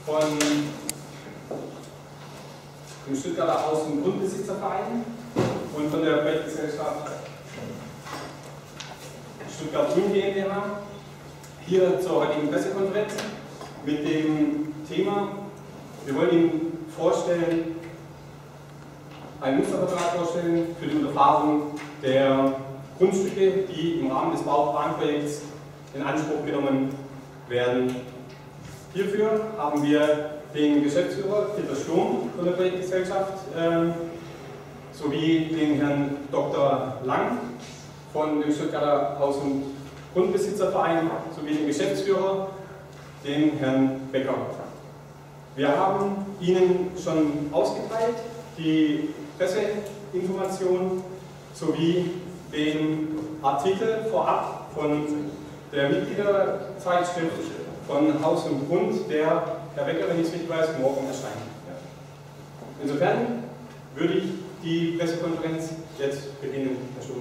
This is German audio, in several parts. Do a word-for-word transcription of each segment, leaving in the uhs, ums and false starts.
von dem Stuttgarter Haus- und Grundbesitzerverein und von der Projektgesellschaft Stuttgart GmbH hier zur heutigen Pressekonferenz mit dem Thema, wir wollen Ihnen vorstellen, einen Mustervertrag vorstellen für die Unterfahrung der Grundstücke, die im Rahmen des Baubahnprojekts in Anspruch genommen werden. Hierfür haben wir den Geschäftsführer Peter Sturm von der Projektgesellschaft äh, sowie den Herrn Doktor Lang von dem Stuttgarter Haus- und Grundbesitzerverein sowie den Geschäftsführer, den Herrn Becker. Wir haben Ihnen schon ausgeteilt die Presseinformation sowie den Artikel vorab von der Mitgliederzeitschrift von Haus und Grund, der Herr Becker, wenn ich es richtig weiß, morgen erscheint. Insofern würde ich die Pressekonferenz jetzt beginnen, Herr Sturm.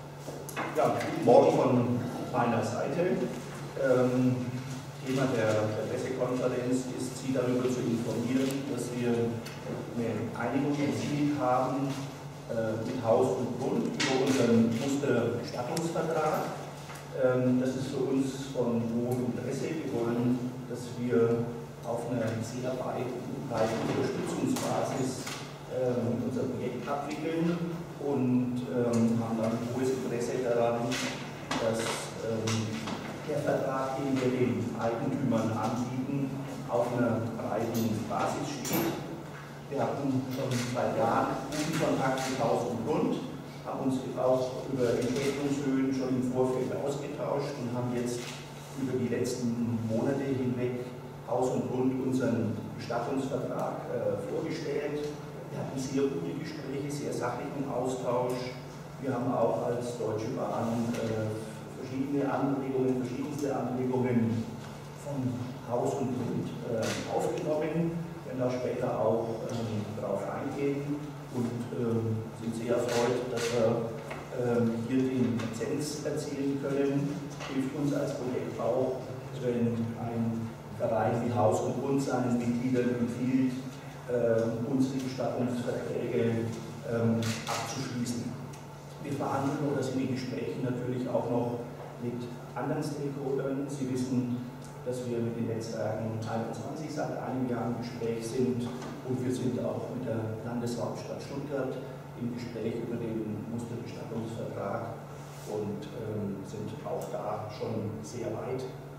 Ja, guten Morgen von meiner Seite. Ähm, Thema der, der Pressekonferenz ist, Sie darüber zu informieren, dass wir eine Einigung erzielt haben äh, mit Haus und Grund über unseren Muster-Gestattungsvertrag. Ähm, das ist für uns von hohem Interesse. Wir wollen, dass wir auf einer sehr breiten Unterstützungsbasis ähm, unser Projekt abwickeln und ähm, haben dann hohes Interesse daran, dass ähm, der Vertrag, den wir den Eigentümern anbieten, auf einer breiten Basis steht. Wir hatten schon seit Jahren guten Kontakt mit Haus und Grund, haben uns auch über Entschädigungshöhen schon im Vorfeld ausgetauscht und haben jetzt über die letzten Monate hinweg Haus und Grund unseren Gestattungsvertrag äh, vorgestellt. Wir hatten sehr gute Gespräche, sehr sachlichen Austausch. Wir haben auch als Deutsche Bahn äh, verschiedene Anregungen, verschiedenste Anregungen von Haus und Grund äh, aufgenommen. Wir werden da später auch ähm, darauf eingehen und ähm, sind sehr erfreut, dass wir ähm, hier den Konsens erzielen können. Hilft uns als Projekt auch, wenn ein Verein wie Haus und Grund seinen Mitgliedern empfiehlt, äh, unsere Gestattungsverträge ähm, abzuschließen. Wir verhandeln oder sind in Gesprächen natürlich auch noch mit anderen Stakeholdern. Sie wissen, dass wir mit den Netzwerken einundzwanzig seit einem Jahr im Gespräch sind und wir sind auch mit der Landeshauptstadt Stuttgart im Gespräch über den Muster-Gestattungsvertrag und ähm, sind auch da schon sehr weit.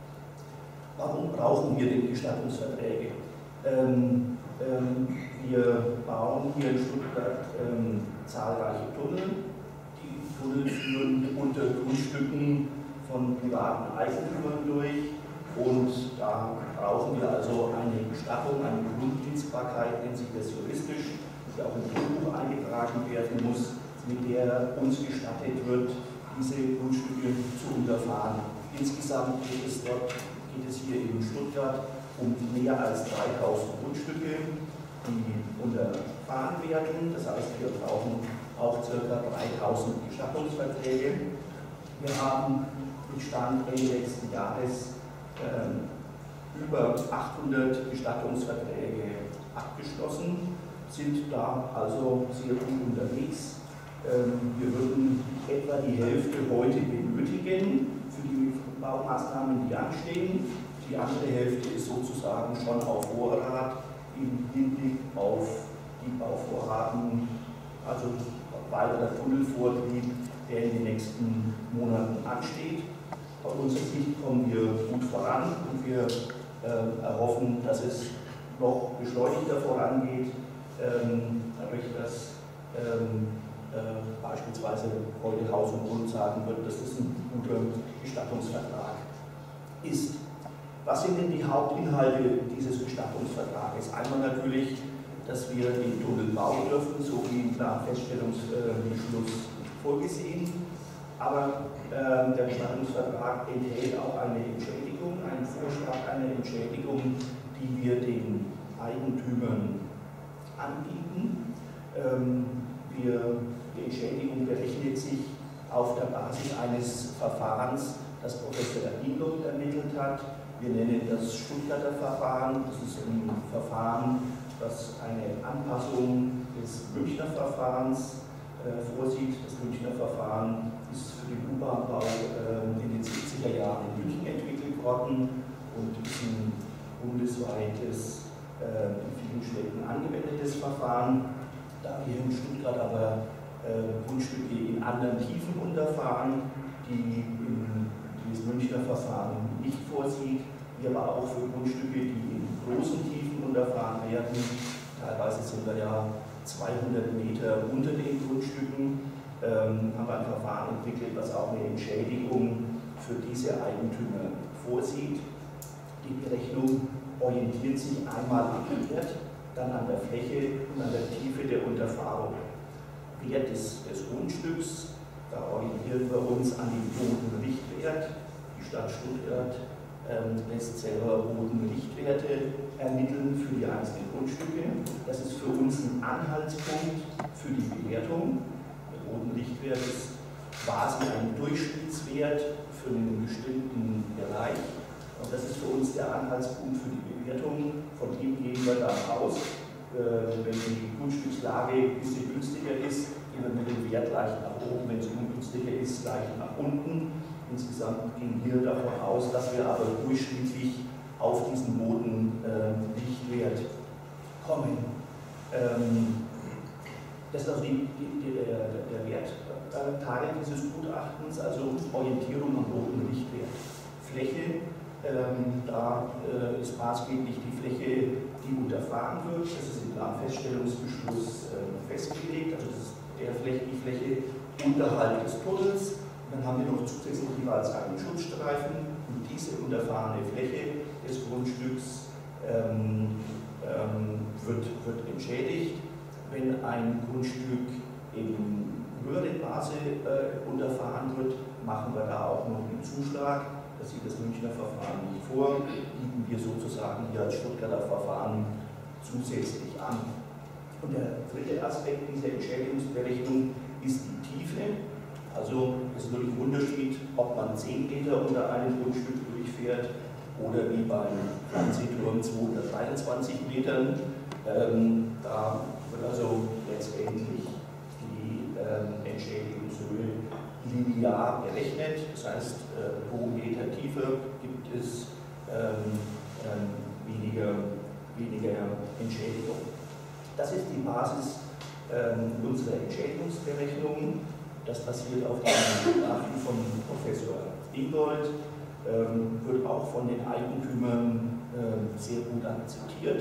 Warum brauchen wir denn Gestattungsverträge? Ähm, ähm, wir bauen hier in Stuttgart ähm, zahlreiche Tunnel. Die Tunnel führen unter Grundstücken von privaten Eigentümern durch. Und da brauchen wir also eine Gestattung, eine Grunddienstbarkeit, nennt sich das juristisch, die auch im Grundbuch eingetragen werden muss, mit der uns gestattet wird, diese Grundstücke zu unterfahren. Insgesamt geht es dort, geht es hier in Stuttgart um mehr als dreitausend Grundstücke, die unterfahren werden. Das heißt, wir brauchen auch ca. dreitausend Gestattungsverträge. Wir haben mit Stand Ende letzten Jahres Ähm, über achthundert Gestattungsverträge abgeschlossen, sind da also sehr gut unterwegs. Ähm, wir würden etwa die Hälfte heute benötigen für die Baumaßnahmen, die anstehen. Die andere Hälfte ist sozusagen schon auf Vorrat im Hinblick auf die Bauvorhaben, also weiterer Tunnelvortrieb, der in den nächsten Monaten ansteht. Aus unserer Sicht kommen wir gut voran und wir äh, erhoffen, dass es noch beschleunigter vorangeht, ähm, dadurch, dass ähm, äh, beispielsweise heute Haus und Grund sagen wird, dass es ein guter Gestattungsvertrag ist. Was sind denn die Hauptinhalte dieses Gestattungsvertrages? Einmal natürlich, dass wir den Tunnel bauen dürfen, so wie im Planfeststellungsbeschluss vorgesehen. Aber äh, der Gestattungsvertrag enthält auch eine Entschädigung, einen Vorschlag einer Entschädigung, die wir den Eigentümern anbieten. Ähm, wir, die Entschädigung berechnet sich auf der Basis eines Verfahrens, das Professor Ingold ermittelt hat. Wir nennen das Stuttgarter Verfahren. Das ist ein Verfahren, das eine Anpassung des Münchner Verfahrens äh, vorsieht. Das Münchner Verfahren ist für den U-Bahn-Bau äh, in den siebziger Jahren in München entwickelt worden und ist ein bundesweites, äh, in vielen Städten angewendetes Verfahren. Da wir in Stuttgart aber äh, Grundstücke in anderen Tiefen unterfahren, die in das Münchner Verfahren nicht vorsieht, wir aber auch für Grundstücke, die in großen Tiefen unterfahren werden, teilweise sind wir ja zweihundert Meter unter den Grundstücken, ähm, haben wir ein Verfahren entwickelt, was auch eine Entschädigung für diese Eigentümer vorsieht. Die Berechnung orientiert sich einmal am Wert, dann an der Fläche und an der Tiefe der Unterfahrung. Wert des, des Grundstücks, da orientieren wir uns an den Bodenrichtwert. Die Stadt Stuttgart ähm, lässt selber Bodenrichtwerte ermitteln für die einzelnen Grundstücke. Das ist für uns ein Anhaltspunkt für die Bewertung. Der Bodenrichtwert ist quasi ein Durchschnittswert für einen bestimmten Bereich. Und das ist für uns der Anhaltspunkt für die Bewertung. Von dem gehen wir dann aus. Äh, wenn die Grundstückslage ein bisschen günstiger ist, gehen wir mit dem Wert leicht nach oben. Wenn es ungünstiger ist, leicht nach unten. Insgesamt gehen wir davon aus, dass wir aber durchschnittlich auf diesen Bodenrichtwert äh, kommen. Ähm, das ist also die, die, die, der, der Wertteil dieses Gutachtens, also Orientierung am Bodenrichtwert. Fläche, ähm, da äh, ist maßgeblich die Fläche, die unterfahren wird. Das ist im Planfeststellungsbeschluss äh, festgelegt, also das ist der Fläche, die Fläche unterhalb des Tunnels. Und dann haben wir noch zusätzlich jeweils einen Schutzstreifen und diese unterfahrene Fläche des Grundstücks ähm, ähm, wird, wird entschädigt. Wenn ein Grundstück in höhere Maße äh, unterfahren wird, machen wir da auch noch einen Zuschlag. Das sieht das Münchner Verfahren nicht vor, bieten wir sozusagen hier als Stuttgarter Verfahren zusätzlich an. Und der dritte Aspekt dieser Entschädigungsberechnung ist die Tiefe. Also es ist natürlich ein Unterschied, ob man zehn Meter unter einem Grundstück durchfährt oder wie beim Fernsehturm zweihundertdreiundzwanzig Metern. Ähm, da wird also letztendlich die ähm, Entschädigungshöhe linear berechnet. Das heißt, äh, pro Meter Tiefe gibt es ähm, ähm, weniger, weniger Entschädigung. Das ist die Basis ähm, unserer Entschädigungsberechnung. Das basiert auf den Gutachten von Professor Ingold, ähm, wird auch von den Eigentümern ähm, sehr gut akzeptiert.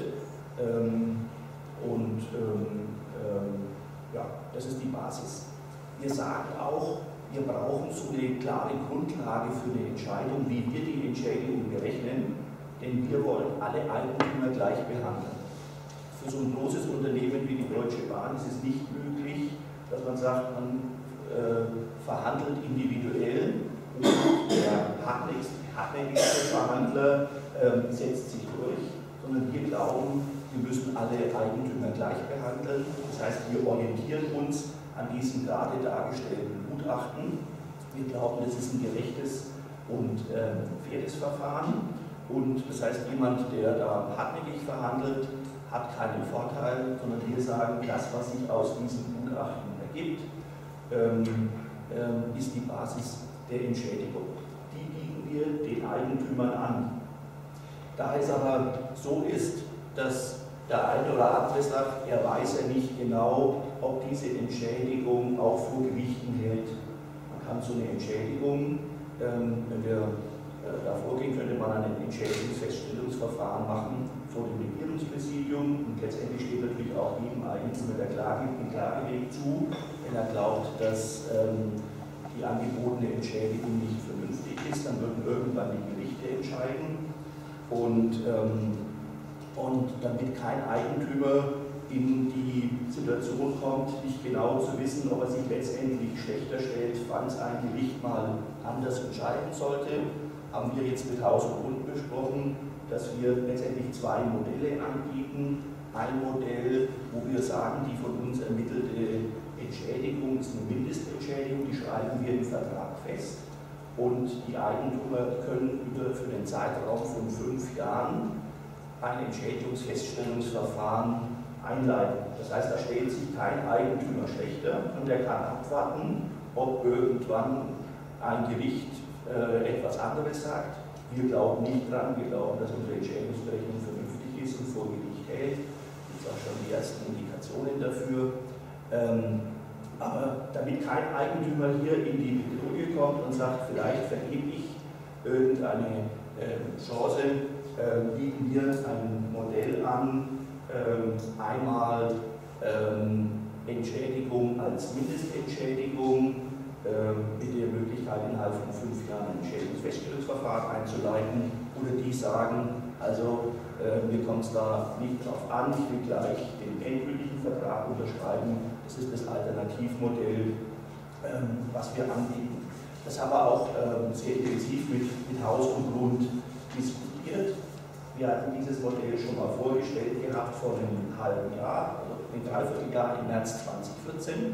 Ähm, und ähm, ähm, ja, das ist die Basis. Wir sagen auch, wir brauchen so eine klare Grundlage für eine Entscheidung, wie wir die Entschädigung berechnen, denn wir wollen alle Eigentümer gleich behandeln. Für so ein großes Unternehmen wie die Deutsche Bahn ist es nicht möglich, dass man sagt, man äh, verhandelt individuell und der hartnäckigste Verhandler äh, setzt sich durch, sondern wir glauben, wir müssen alle Eigentümer gleich behandeln. Das heißt, wir orientieren uns an diesem gerade dargestellten Gutachten. Wir glauben, das ist ein gerechtes und äh, faires Verfahren. Und das heißt, jemand, der da hartnäckig verhandelt, hat keinen Vorteil, sondern wir sagen, das, was sich aus diesem Gutachten ergibt, ähm, ähm, ist die Basis der Entschädigung. Die bieten wir den Eigentümern an. Da es aber so ist, dass der eine oder andere sagt, er weiß ja nicht genau, ob diese Entschädigung auch vor Gerichten hält. Man kann so eine Entschädigung, ähm, wenn wir äh, da vorgehen, könnte man ein Entschädigungsfeststellungsverfahren machen vor dem Regierungspräsidium und letztendlich steht natürlich auch jedem Eigentümer der Klage, den Klageweg zu, wenn er glaubt, dass ähm, die angebotene Entschädigung nicht vernünftig ist, dann würden irgendwann die Gerichte entscheiden und ähm, Und damit kein Eigentümer in die Situation kommt, nicht genau zu wissen, ob er sich letztendlich schlechter stellt, falls ein Gericht mal anders entscheiden sollte, haben wir jetzt mit Haus und Grund besprochen, dass wir letztendlich zwei Modelle anbieten. Ein Modell, wo wir sagen, die von uns ermittelte Entschädigung ist eine Mindestentschädigung, die schreiben wir im Vertrag fest. und die Eigentümer können über, für den Zeitraum von fünf Jahren ein Entschädigungsfeststellungsverfahren einleiten. Das heißt, da stellt sich kein Eigentümer schlechter und der kann abwarten, ob irgendwann ein Gericht äh, etwas anderes sagt. Wir glauben nicht dran, wir glauben, dass unsere Entschädigungsberechnung vernünftig ist und vor Gericht hält. Es gibt auch schon die ersten Indikationen dafür. Ähm, aber damit kein Eigentümer hier in die Bedrohung kommt und sagt, vielleicht vergebe ich irgendeine äh, Chance, äh, bieten wir ein Modell an, äh, einmal ähm, Entschädigung als Mindestentschädigung, mit der Möglichkeit, innerhalb von fünf Jahren ein Entschädigungsfeststellungsverfahren einzuleiten, oder die sagen, also äh, mir kommt es da nicht darauf an, ich will gleich den endgültigen Vertrag unterschreiben. Das ist das Alternativmodell, ähm, was wir anbieten. Das haben wir auch ähm, sehr intensiv mit, mit Haus und Grund diskutiert. Wir hatten dieses Modell schon mal vorgestellt gehabt vor einem halben Jahr, also ein Dreivierteljahr im März zweitausendvierzehn.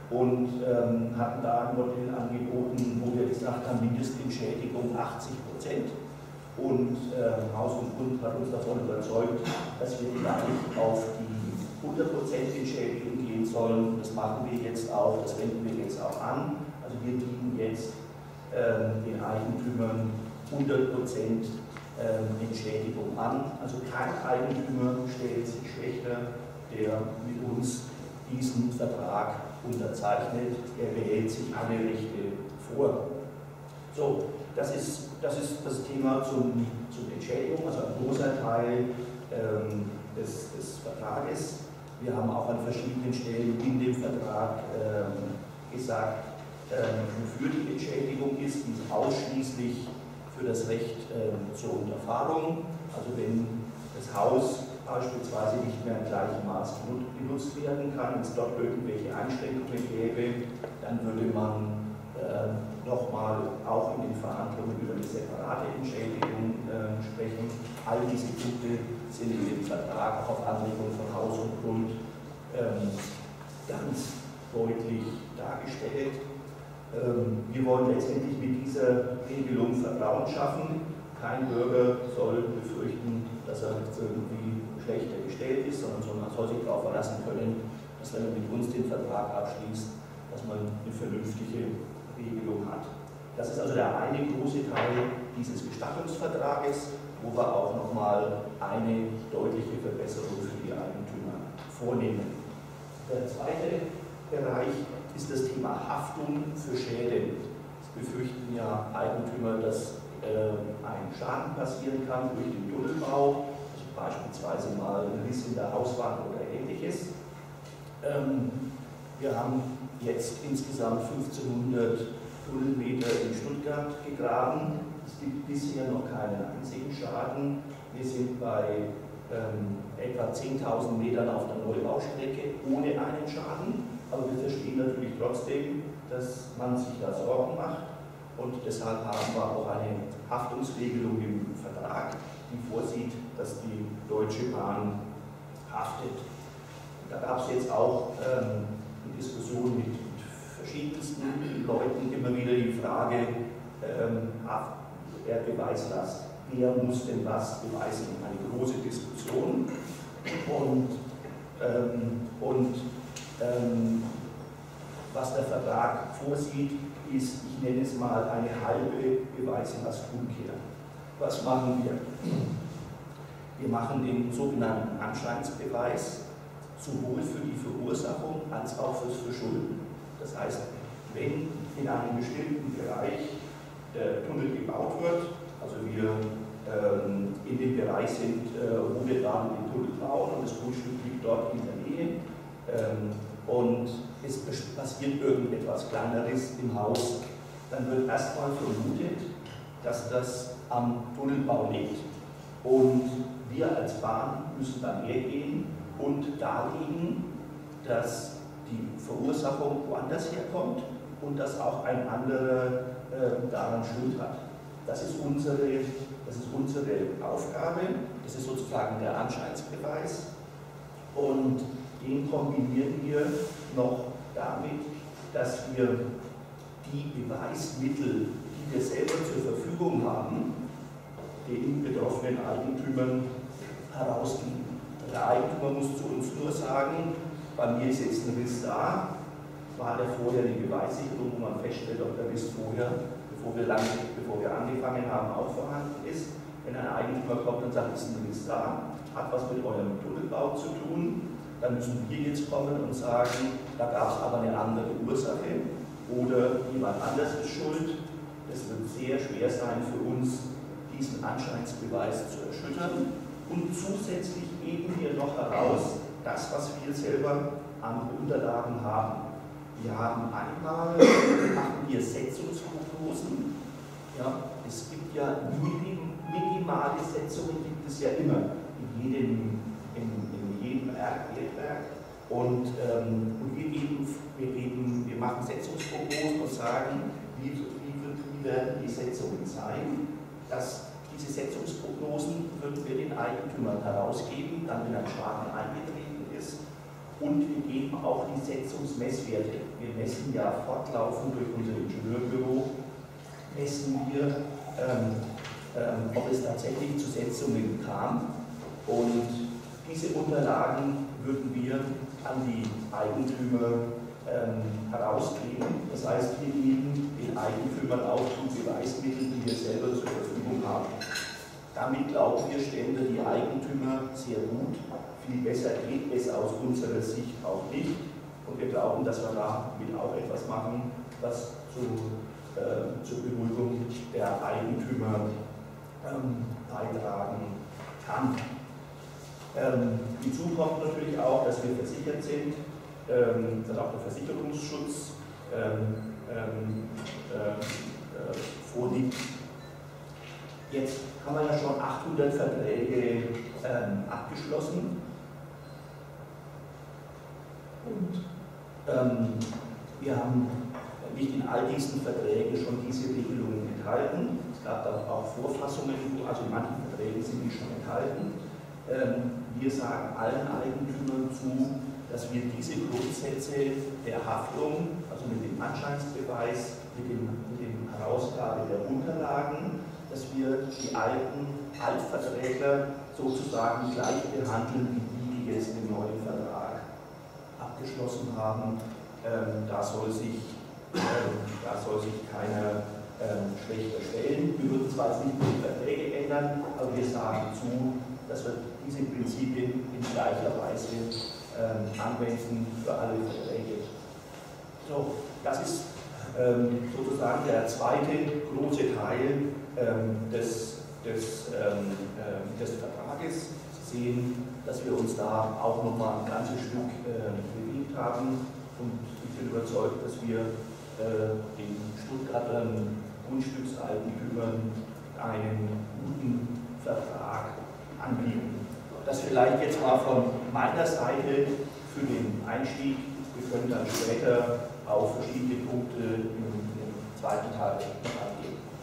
Und ähm, hatten da ein Modell angeboten, wo wir gesagt haben, Mindestentschädigung achtzig Prozent. Und äh, Haus und Grund hat uns davon überzeugt, dass wir gleich auf die hundert Prozent Entschädigung gehen sollen. Das machen wir jetzt auch, das wenden wir jetzt auch an. Also wir bieten jetzt äh, den Eigentümern hundert Prozent äh, Entschädigung an. Also kein Eigentümer stellt sich schlechter, der mit uns diesen Vertrag unterzeichnet, er behält sich alle Rechte vor. So, das ist das, ist das Thema zum, zum Entschädigung, also ein großer Teil ähm, des, des Vertrages. Wir haben auch an verschiedenen Stellen in dem Vertrag ähm, gesagt, ähm, wofür die Entschädigung ist, die ist ausschließlich für das Recht ähm, zur Unterfahrung. Also wenn das Haus beispielsweise nicht mehr im gleichen Maß genutzt werden kann, wenn es dort irgendwelche Einschränkungen gäbe, dann würde man äh, nochmal auch in den Verhandlungen über eine separate Entschädigung äh, sprechen. All diese Punkte sind in dem Vertrag auch auf Anregung von Haus und Grund ähm, ganz deutlich dargestellt. Ähm, wir wollen letztendlich mit dieser Regelung Vertrauen schaffen. Kein Bürger soll befürchten, dass er irgendwie schlechter gestellt ist, sondern man soll sich darauf verlassen können, dass wenn man mit uns den Vertrag abschließt, dass man eine vernünftige Regelung hat. Das ist also der eine große Teil dieses Gestattungsvertrages, wo wir auch nochmal eine deutliche Verbesserung für die Eigentümer vornehmen. Der zweite Bereich ist das Thema Haftung für Schäden. Es befürchten ja Eigentümer, dass äh, ein Schaden passieren kann durch den Tunnelbau, beispielsweise mal ein Riss in der Hauswand oder ähnliches. Ähm, wir haben jetzt insgesamt fünfzehnhundert Tunnelmeter in Stuttgart gegraben. Es gibt bisher noch keinen einzigen Schaden. Wir sind bei ähm, etwa zehntausend Metern auf der Neubaustrecke ohne einen Schaden. Aber wir verstehen natürlich trotzdem, dass man sich da Sorgen macht. Und deshalb haben wir auch eine Haftungsregelung im Vertrag, die vorsieht, dass die Deutsche Bahn haftet. Und da gab es jetzt auch ähm, eine Diskussion mit, mit verschiedensten Leuten immer wieder die Frage, ähm, der Beweislast, wer muss denn was beweisen? Eine große Diskussion. Und, ähm, und ähm, was der Vertrag vorsieht, ist, ich nenne es mal eine halbe Beweislastumkehr. Was machen wir? Wir machen den sogenannten Anscheinsbeweis sowohl für die Verursachung als auch fürs Verschulden. Das heißt, wenn in einem bestimmten Bereich der Tunnel gebaut wird, also wir ähm, in dem Bereich sind, äh, wo wir gerade den Tunnel bauen und das Grundstück liegt dort in der Nähe ähm, und es passiert irgendetwas Kleineres im Haus, dann wird erstmal vermutet, dass das am Tunnelbau liegt. Und wir als Bahn müssen dann hergehen und darlegen, dass die Verursachung woanders herkommt und dass auch ein anderer äh, daran Schuld hat. Das ist, unsere, das ist unsere Aufgabe, das ist sozusagen der Anscheinsbeweis und den kombinieren wir noch damit, dass wir die Beweismittel, die die wir selber zur Verfügung haben, den betroffenen Eigentümern herausgeben. Der Eigentümer muss zu uns nur sagen, bei mir ist jetzt ein Riss da, war der vorher die Beweissicherung, wo man feststellt, ob der Riss vorher, bevor wir, lang, bevor wir angefangen haben, auch vorhanden ist. Wenn ein Eigentümer kommt und sagt, ist ein Riss da, hat was mit eurem Tunnelbau zu tun, dann müssen wir jetzt kommen und sagen, da gab es aber eine andere Ursache oder jemand anders ist schuld. Es wird sehr schwer sein für uns, diesen Anscheinsbeweis zu erschüttern. Und zusätzlich geben wir noch heraus, das, was wir selber an Unterlagen haben. Wir haben einmal, machen wir Setzungsprognosen. Ja, es gibt ja minimale Setzungen, gibt es ja immer in jedem, in, in jedem Erdwerk. Und, ähm, und wir, geben, wir, geben, wir machen Setzungsprognosen und sagen, wie, wie, wie werden die Setzungen sein. Das Diese Setzungsprognosen würden wir den Eigentümern herausgeben, dann wenn ein Schaden eingetreten ist. Und wir geben auch die Setzungsmesswerte. Wir messen ja fortlaufend durch unser Ingenieurbüro, messen wir, ähm, ähm, ob es tatsächlich zu Setzungen kam. Und diese Unterlagen würden wir an die Eigentümer ähm, herausgeben. Das heißt, wir geben den Eigentümern auch die Beweismittel, die wir selber zur Verfügung haben. Damit glauben wir, stellen wir die Eigentümer sehr gut. Viel besser geht es aus unserer Sicht auch nicht. Und wir glauben, dass wir damit auch etwas machen, was zu, äh, zur Beruhigung der Eigentümer ähm, beitragen kann. Ähm, hinzu kommt natürlich auch, dass wir versichert sind, ähm, dass auch der Versicherungsschutz ähm, ähm, äh, vorliegt. Jetzt haben wir ja schon achthundert Verträge ähm, abgeschlossen und ähm, wir haben nicht in all diesen Verträgen schon diese Regelungen enthalten. Es gab da auch Vorfassungen, also in manchen Verträgen sind die schon enthalten. Ähm, wir sagen allen Eigentümern zu, dass wir diese Grundsätze der Haftung, also mit dem Anscheinsbeweis, mit dem, mit dem Herausgabe der Unterlagen, dass wir die alten Altverträger sozusagen gleich behandeln, wie die, die jetzt den neuen Vertrag abgeschlossen haben. Ähm, da, soll sich, ähm, da soll sich keiner ähm, schlechter stellen. Wir würden zwar jetzt nicht die Verträge ändern, aber wir sagen zu, dass wir diese Prinzipien in gleicher Weise ähm, anwenden für alle Verträge. So, das ist ähm, sozusagen der zweite große Teil ähm, des, des, ähm, äh, des Vertrages. Sie sehen, dass wir uns da auch nochmal ein ganzes Stück äh, bewegt haben und ich bin überzeugt, dass wir äh, den Stuttgartern Grundstückseigentümern einen guten Vertrag anbieten. Das vielleicht jetzt mal von meiner Seite für den Einstieg. Wir können dann später auf verschiedene Punkte im, im zweiten Teil eingehen.